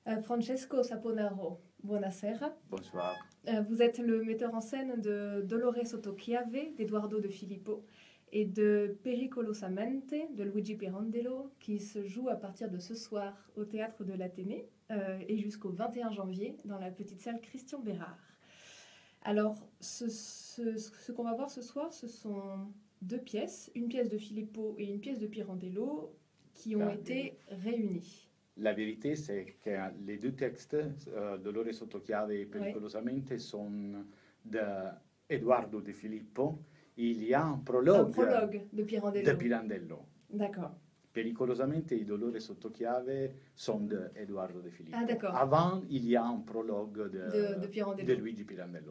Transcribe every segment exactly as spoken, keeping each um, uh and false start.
Euh, Francesco Saponaro, buonasera. Bonsoir. Euh, vous êtes le metteur en scène de Dolore sotto chiave d'Eduardo de Filippo et de Pericolosamente de Luigi Pirandello, qui se joue à partir de ce soir au Théâtre de l'Athénée euh, et jusqu'au vingt et un janvier dans la petite salle Christian Bérard. Alors, ce, ce, ce qu'on va voir ce soir, ce sont deux pièces, une pièce de Filippo et une pièce de Pirandello, qui ont Ah, été réunies. La vérité, c'est que les deux textes, euh, Dolore sotto chiave et Pericolosamente, oui. sont de Eduardo de Filippo. Il y a un prologue, un prologue de Pirandello. De Pirandello. D'accord. Pericolosamente et Dolore sotto chiave sont de Eduardo de Filippo. Ah, d'accord. Avant, il y a un prologue de, de, de, Pirandello. de Luigi Pirandello.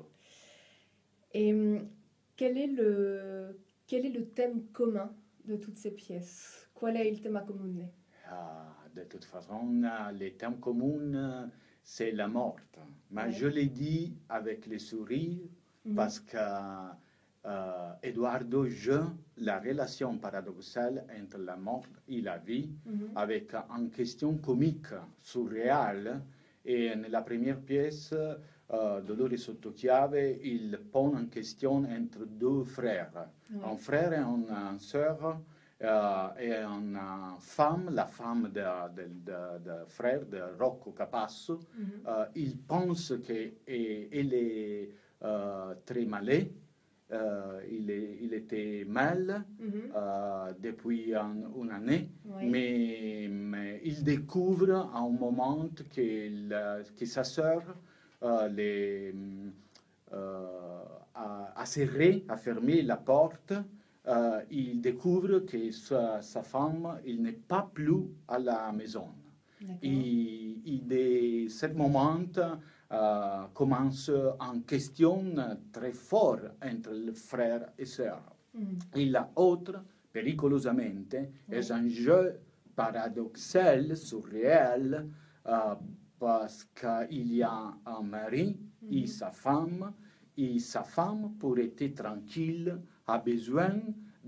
Et quel est, le, quel est le thème commun de toutes ces pièces? Qual è il tema comune? Ah, de toute façon, le thème commun, c'est la mort. Mais ouais. Je l'ai dit avec le sourire mm-hmm. parce que euh, Eduardo joue la relation paradoxale entre la mort et la vie mm-hmm. avec une question comique, surréale. Et dans la première pièce, euh, Dolore sotto chiave, il pose en question entre deux frères. Ouais. Un frère et une sœur. Uh, et une uh, femme, la femme de, de, de, de frère de Rocco Capasso, mm-hmm. uh, il pense qu'elle est uh, très malade, uh, il, est, il était mal mm-hmm. uh, depuis un, une année, oui. mais, mais il découvre à un moment que, que sa sœur uh, les, uh, a, a serré, a fermé la porte. Uh, il découvre que sa, sa femme, il n'est pas plus à la maison. Et, et de ce moment uh, commence une question très forte entre le frère et sœur. Mm. Et l'autre, Pericolosamente, oui. est un jeu paradoxal, surréel, uh, parce qu'il y a un mari mm. et sa femme, et sa femme, pour être tranquille, a besoin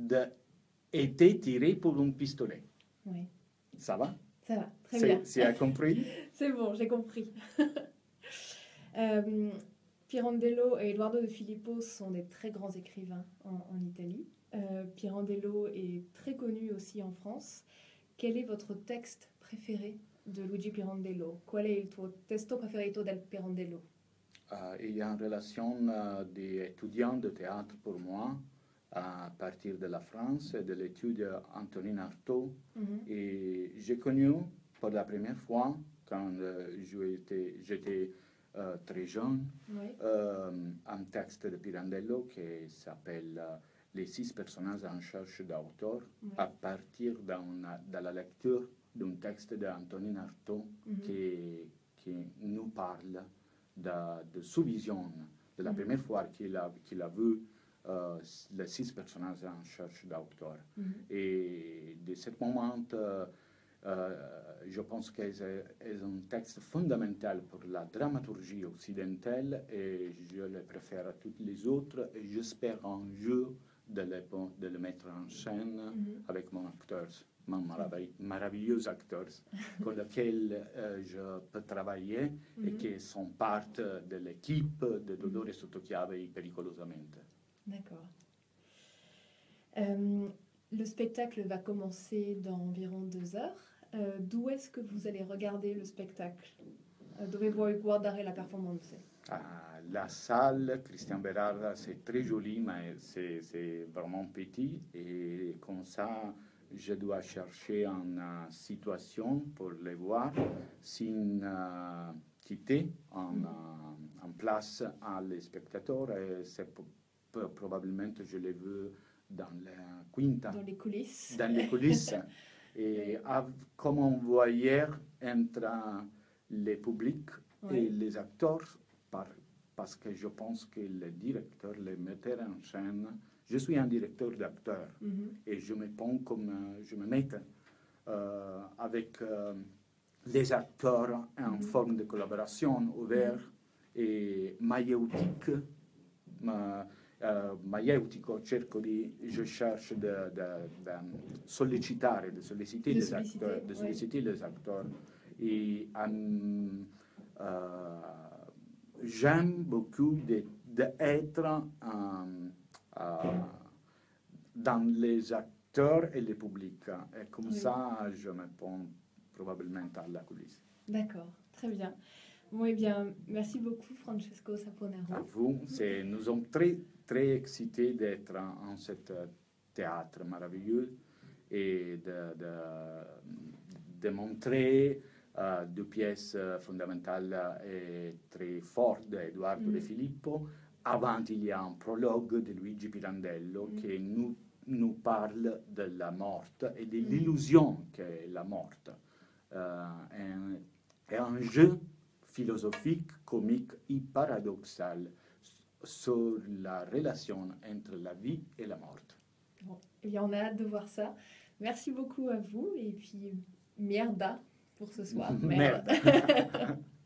d'être tiré pour un pistolet. Oui. Ça va? Ça va, très bien. Tu as compris? C'est bon, j'ai compris. euh, Pirandello et Eduardo de Filippo sont des très grands écrivains en, en Italie. Euh, Pirandello est très connu aussi en France. Quel est votre texte préféré de Luigi Pirandello? Qual è il tuo testo preferito del Pirandello? Uh, il y a une relation uh, d'étudiant de théâtre pour moi à partir de la France et de l'étude Antonin Artaud. Mm-hmm. Et j'ai connu pour la première fois, quand uh, j'étais, j'étais uh, très jeune, oui. uh, un texte de Pirandello qui s'appelle uh, Les six personnages en cherche d'auteur, oui. à partir de la lecture d'un texte d'Antonin Artaud mm-hmm. qui, qui nous parle de, de sa vision, de la mm-hmm. première fois qu'il a, qu'il a vu uh, les six personnages en cherche d'auteur. Mm-hmm. Et de ce moment, uh, uh, je pense que c'est un texte fondamental pour la dramaturgie occidentale et je le préfère à tous les autres et j'espère un jour de le, de le mettre en scène mm-hmm. avec mon acteur. Mon merveilleux acteurs avec lesquels euh, je peux travailler mm-hmm. et qui sont part de l'équipe de Dolore sotto chiave et Pericolosamente. D'accord. Euh, le spectacle va commencer dans environ deux heures. Euh, d'où est-ce que vous allez regarder le spectacle? euh, Dove vuoi guardare la performance? Ah, la salle Christian Bérard, c'est très joli, mais c'est, c'est vraiment petit et comme ça, je dois chercher une uh, situation pour les voir sans uh, quitter en, uh, en place à les spectateurs. Et c'est p- p- probablement je les veux dans la quinta. Dans les coulisses. Dans les coulisses. Et av- comme on voyait entre le public oui. et les acteurs, par, parce que je pense que le directeur, le metteur en scène, je suis un directeur d'acteurs mm-hmm. et je me prends comme euh, je me mets euh, avec euh, les acteurs en mm-hmm. forme de collaboration ouverte mm-hmm. et maïeutique. Ma, uh, maieutico, cerco di, je cherche de, de, de sollicitare, de solliciter de les acteurs, de oui. solliciter les acteurs Et euh, euh, j'aime beaucoup d'être euh, euh, dans les acteurs et les publics. Et comme Oui. ça, je me prends probablement à la coulisse. D'accord, très bien. Bon, eh bien, merci beaucoup, Francesco Saponaro. À vous, c'est, nous sommes très, très excités d'être en, en ce théâtre merveilleux et de, de, de montrer uh, deux pièces fondamentales et très fortes d'Edoardo Mm. De Filippo. Avant, il y a un prologue de Luigi Pirandello Mm. qui nous, nous parle de la mort et de Mm. l'illusion qu'est la mort. Uh, est un jeu philosophique, comique et paradoxal sur la relation entre la vie et la mort. Bon, eh bien, on a hâte de voir ça. Merci beaucoup à vous et puis merda pour ce soir. Merde.